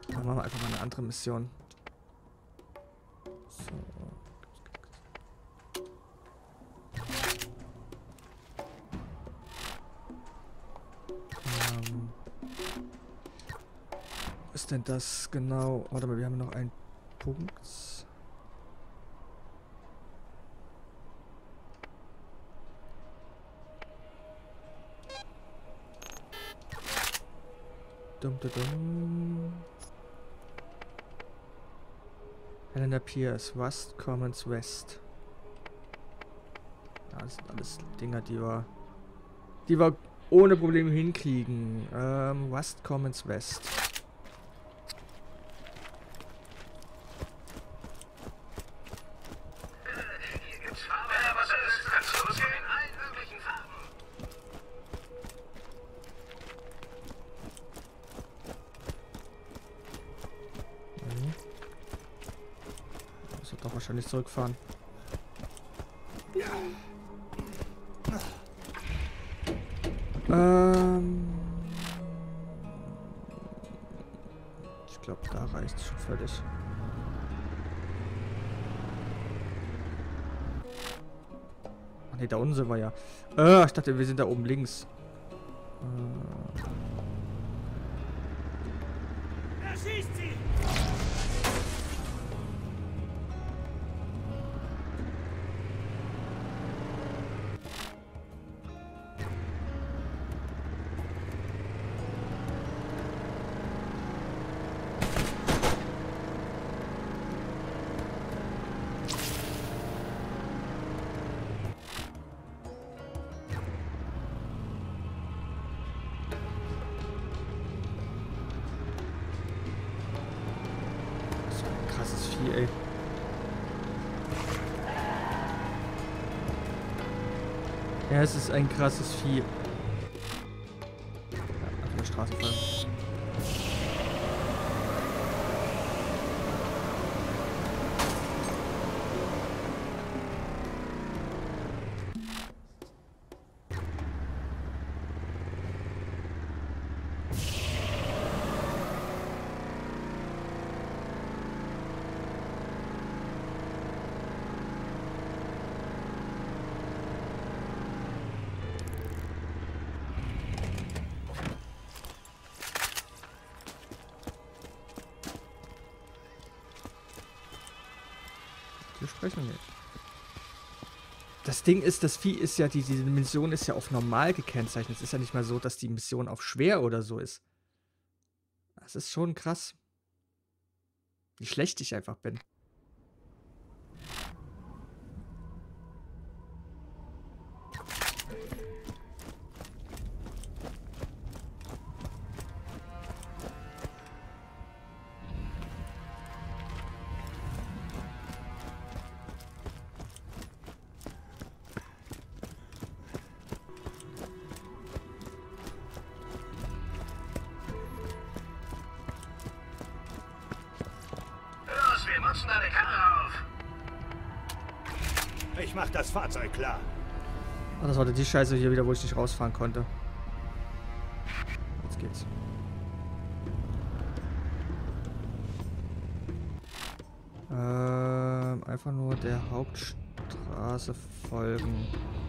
Dann machen wir einfach mal eine andere Mission. So. Was ist denn das genau? Warte mal, wir haben noch einen Punkt. Dum, dum, dum. Helena Pierce, Rust Commons West. Ja, das sind alles Dinger, die wir ohne Probleme hinkriegen. Rust Commons West. Hier gibt's Farben. Ja, was ist? Kannst du losgehen? In allen möglichen Farben. Muss doch wahrscheinlich zurückfahren. Ich glaube, da reicht es schon völlig. Ach ne, da unten sind wir ja. Ich dachte, wir sind da oben links. Er schießt sie! So ein krasses Vieh, ey. Ja, es ist ein krasses Vieh. Ja, auf der Straße fallen. Wir sprechen nicht. Das Ding ist, das Vieh ist ja, diese Mission ist ja auf normal gekennzeichnet. Es ist ja nicht mal so, dass die Mission auf schwer oder so ist. Das ist schon krass. Wie schlecht ich einfach bin. Los, wir nutzen deine Karre auf. Ich mach das Fahrzeug klar. Ah, das war die Scheiße hier wieder, wo ich nicht rausfahren konnte. Jetzt geht's. Einfach nur der Hauptstraße folgen.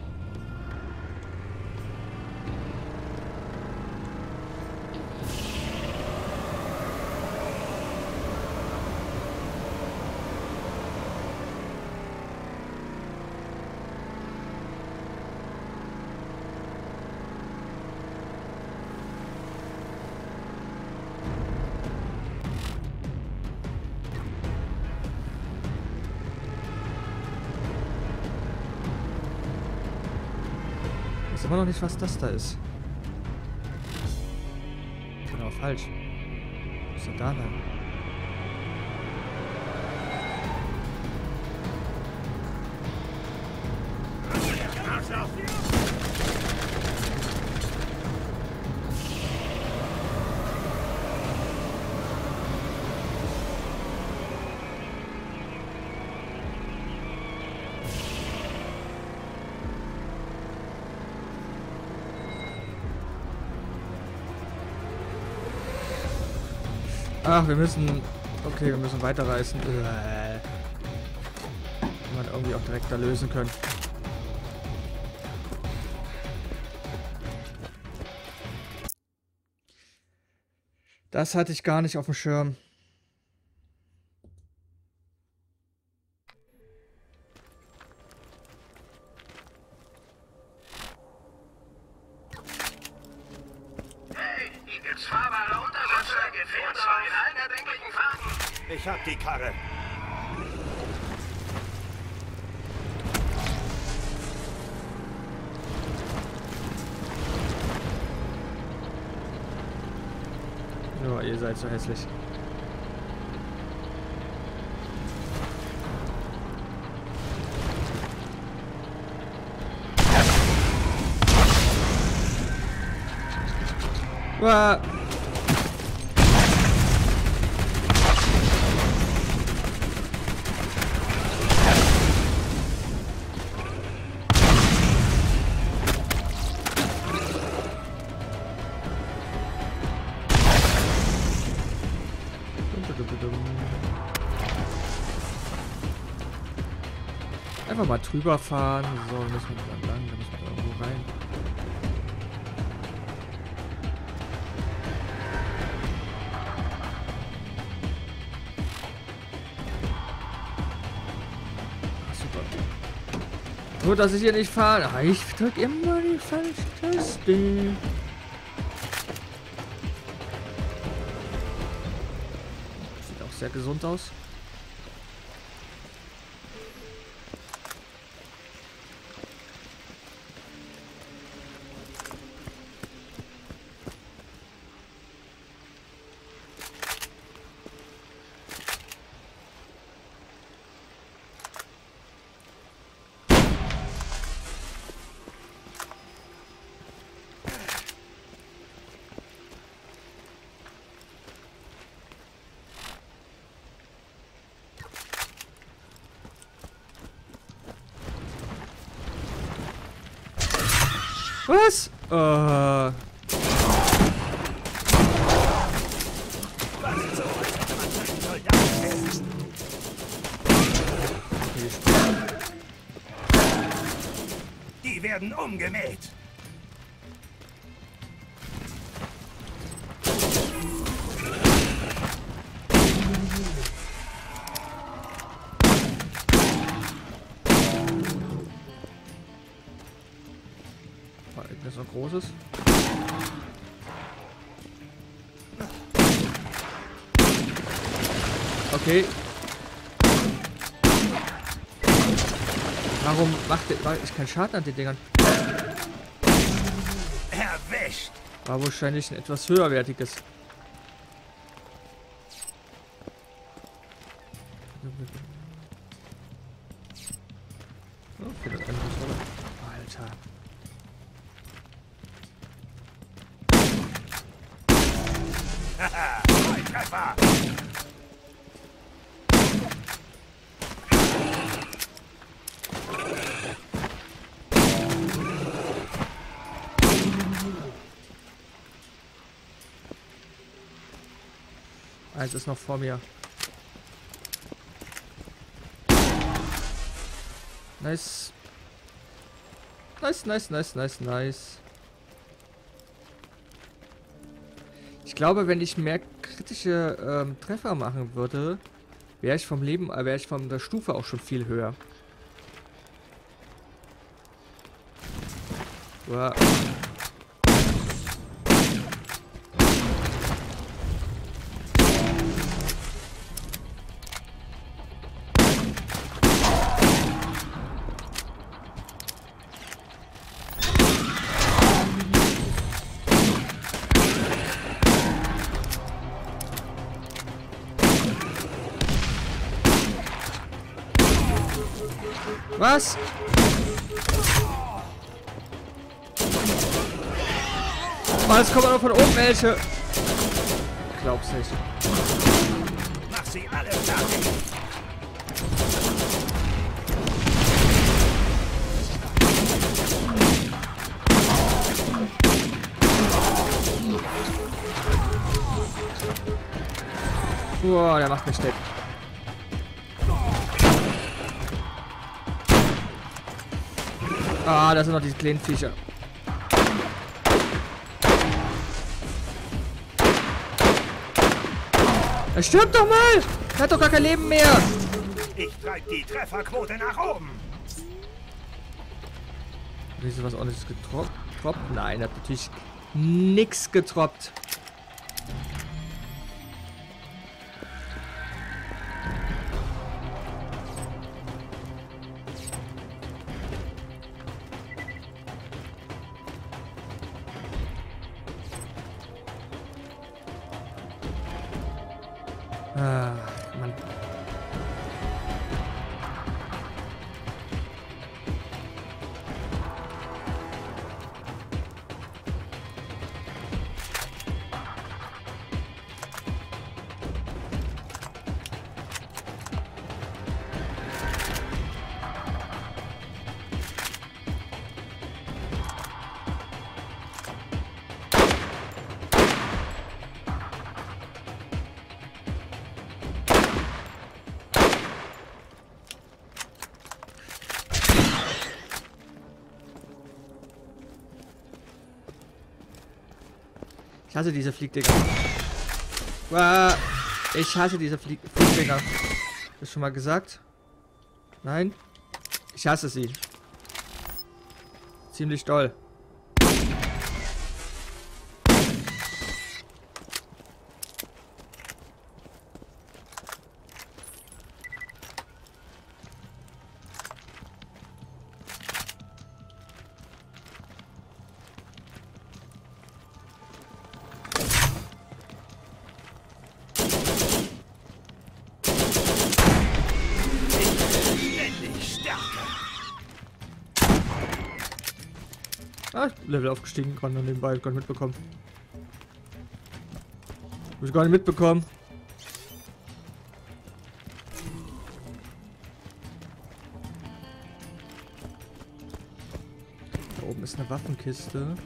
Ich weiß immer noch nicht, was das da ist. Genau, falsch. Was ist denn da lang? Ach, wir müssen... Okay, wir müssen weiterreißen. Wenn man irgendwie auch direkt da lösen können. Das hatte ich gar nicht auf dem Schirm. Hey, hier gibt's fahrbare Untergrundfahrzeuge in allen erdenklichen Farben. Ich hab die Karre. Ja, ihr seid so hässlich. Uah. Einfach mal drüber fahren. So, müssen wir dann lang, da müssen wir da irgendwo rein. Ach, super. Nur, dass ich hier nicht fahre. Ah, ich drück immer die falsche Taste. Sieht auch sehr gesund aus. Was? Die werden umgemäht. Das noch Großes. Okay. Warum macht ich keinen Schaden an den Dingern? Erwischt. War wahrscheinlich ein etwas höherwertiges. Oh, für das andere Alter. Haha, Treffer. Eins ist noch vor mir. Nice. Nice, nice, nice, nice, nice. Ich glaube, wenn ich mehr kritische Treffer machen würde, wäre ich von der Stufe auch schon viel höher. Wow. Was? Oh, jetzt kommen noch von oben welche. Glaub's nicht. Mach sie alle fertig. Boah, der macht mich dick. Ah, da sind noch diese kleinen Viecher. Er stirbt doch mal! Er hat doch gar kein Leben mehr! Ich treibe die Trefferquote nach oben. Ist was ordentliches getroppt? Nein, er hat natürlich nix getroppt. Ah, Mann. Ich hasse diese Fliegdinger. Ich hasse diese Fliegdinger. Das schon mal gesagt? Nein? Ich hasse sie. Ziemlich doll. Ah, ich bin Level aufgestiegen, gerade noch nebenbei, gar nicht mitbekommen. Hab ich gar nicht mitbekommen. Da oben ist eine Waffenkiste.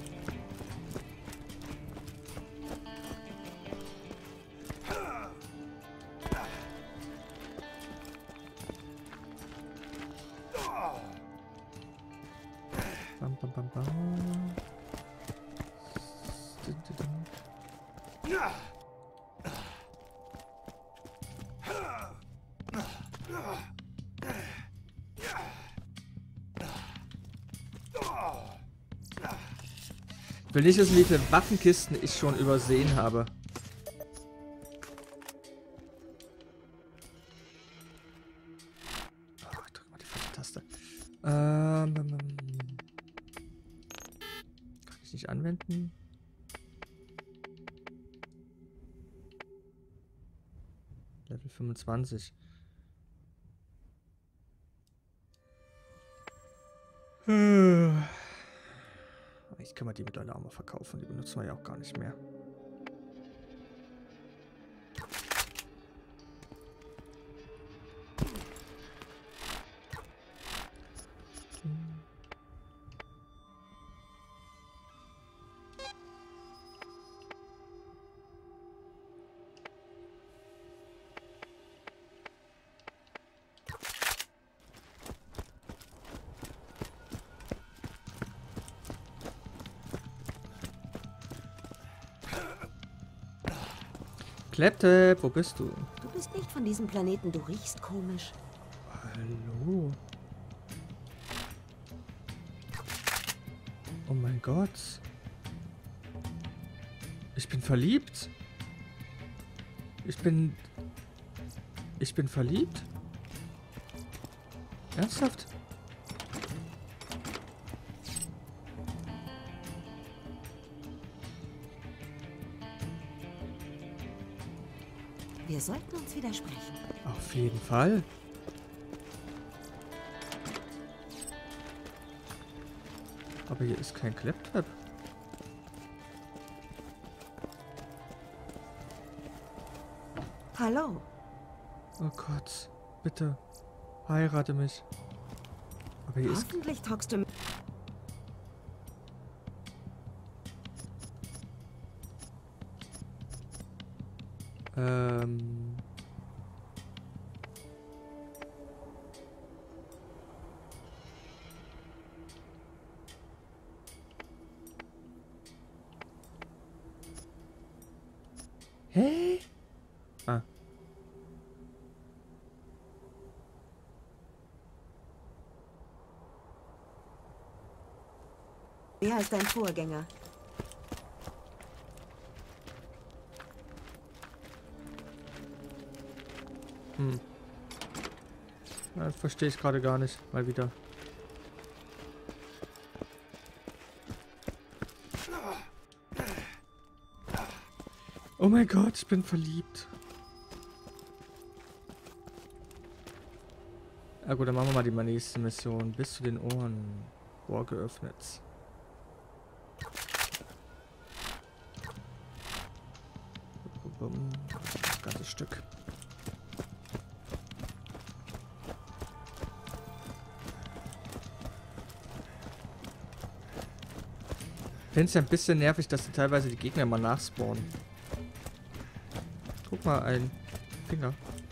Bam, bam, bam, bam. Ich will nicht wissen, wie viele Waffenkisten ich schon übersehen habe. Oh, ich drück mal die falsche Taste. Kann ich nicht anwenden? Level 25. Ich kann mal die mittlerweile auch mal verkaufen. Die benutzen wir ja auch gar nicht mehr. Claptap, wo bist du? Du bist nicht von diesem Planeten, du riechst komisch. Hallo? Oh mein Gott. Ich bin verliebt. Ich bin verliebt? Ernsthaft? Wir sollten uns widersprechen. Auf jeden Fall. Aber hier ist kein Claptrap. Hallo. Oh Gott. Bitte. Heirate mich. Aber hier ist... Hoffentlich talkst du... Wer ist dein Vorgänger? Das verstehe ich gerade gar nicht. Mal wieder. Oh mein Gott, ich bin verliebt. Ja gut, dann machen wir mal die nächste Mission. Bis zu den Ohren. Ohr geöffnet. Das ganze Stück. Ich finde es ja ein bisschen nervig, dass teilweise die Gegner immer nachspawnen. Guck mal, ein Finger.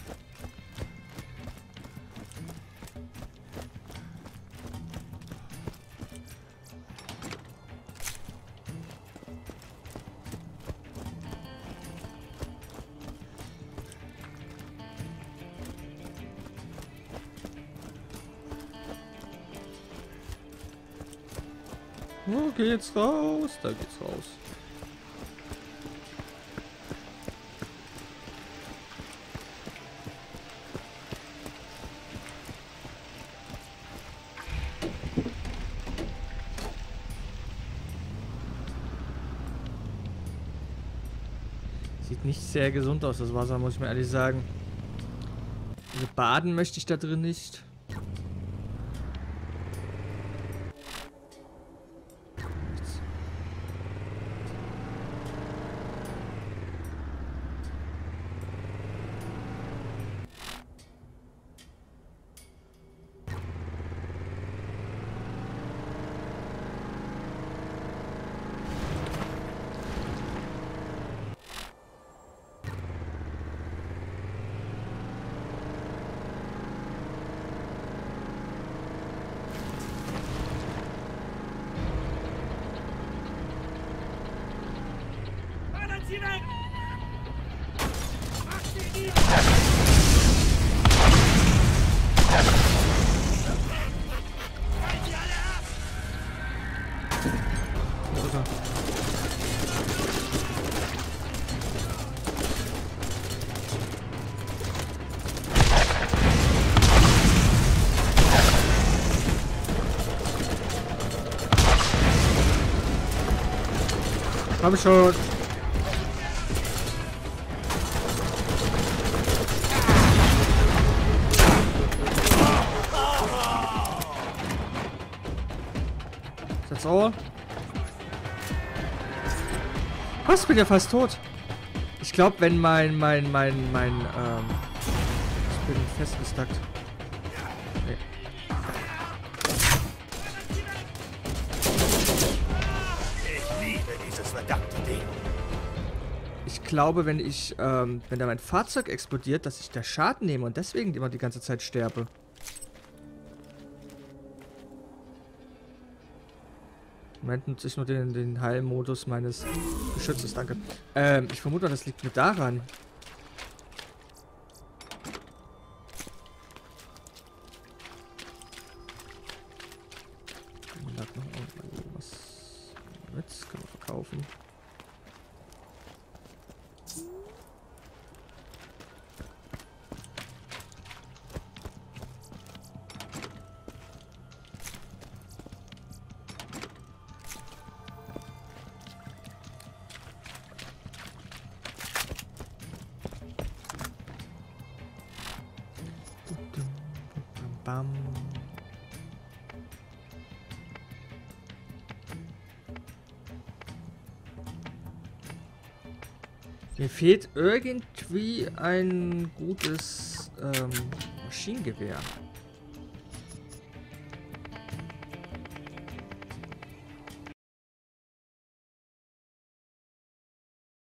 Wo geht's raus? Da geht's raus. Sieht nicht sehr gesund aus, das Wasser, muss ich mir ehrlich sagen. Also baden möchte ich da drin nicht. Sie weg! Mach sie nieder! Halt sie alle ab! Wo ist er? Hab ich schon. That's all. Was? Bin ja fast tot. Ich glaube, wenn ich bin festgestackt. Nee. Ich liebe dieses verdammte Ding. Ich glaube, wenn da mein Fahrzeug explodiert, dass ich da Schaden nehme und deswegen immer die ganze Zeit sterbe. Im Moment nutze ich nur den Heilmodus meines Geschützes, danke. Ich vermute, das liegt mir daran. Lag noch irgendwas mit, können wir verkaufen. Bam. Mir fehlt irgendwie ein gutes Maschinengewehr.